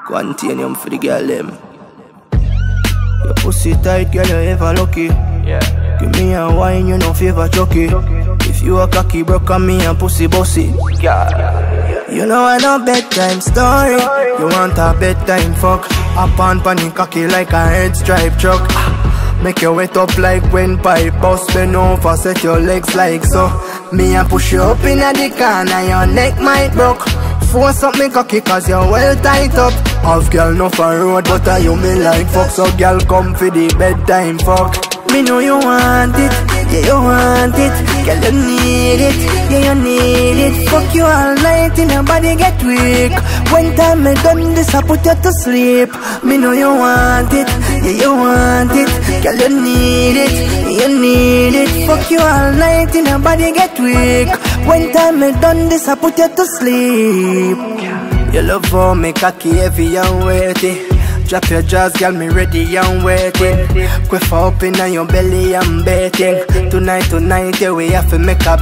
Quantanium for the girl them. Your pussy tight, girl, you ever lucky. Give me a wine, you know favor chucky. If you a cocky broke on me and pussy bossy. You know I know bedtime story. You want a bedtime fuck. Up on panic cocky like a head stripe truck. Make you wet up like when pipe bust. Bend over, set your legs like so. Me and push you up in the corner, your neck might broke. Force up me cocky cause you're well tight up. Half girl no for road, but you me like fuck. So girl come for the bedtime fuck. Me know you want it, yeah you want it. Girl you need it, yeah you need it. Fuck you all night in your body get weak. When time me done this I put you to sleep. Me know you want it, yeah you want it. Girl you need it, you need it. Fuck you all night in your body get weak. When time me done this I put you to sleep. You love for me cocky heavy and weighty. Drop your jaws, girl, me ready and waiting. Quiff up in your belly, I'm betting. Tonight, yeah, we have to make a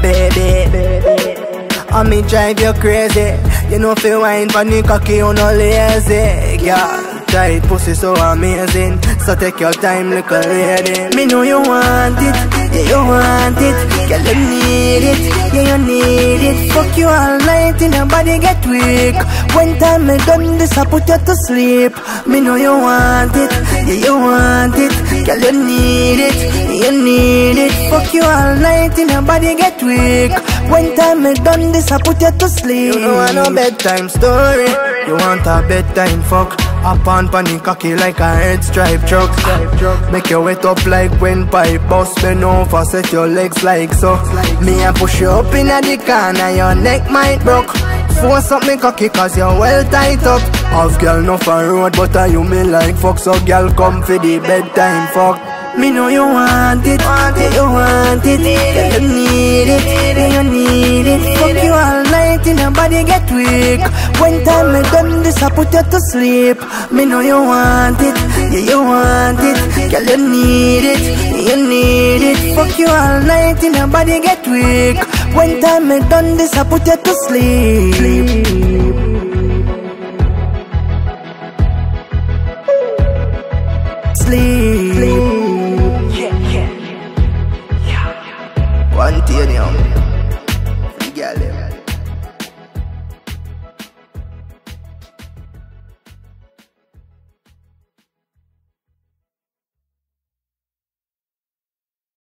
baby. I me drive you crazy. You know if you wine for the cocky, you no lazy. Girl, tight pussy so amazing. So take your time, little lady. Me know you want it, yeah you want it. Girl, you need it, yeah you need it. Fuck you all night in your body get weak. When time me done this I put you to sleep. Me know you want it, yeah you want it. Girl, you need it, you need it. Fuck you all night in your body get weak. When time me done this I put you to sleep. You know I know bedtime story. You want a bedtime fuck. Up on panic cocky like a head stripe truck. Make you wet up like when pipe bust. Bend over, set your legs like so. Me and push you up in the corner, your neck might broke. Force up me cocky cause you're well tight up. Half girl no for road, but you me like fuck. So girl come for the bedtime fuck. Me know you want it, yeah you want it. Yeah you need it, yeah you need it. Fuck you all night in your body get weak. When time me done this I put you to sleep. Me know you want it, yeah you want it. Girl you need it, you need it. Fuck you all night in your body get weak. When time me done this I put you to sleep. Sleep. Quantanium, girl.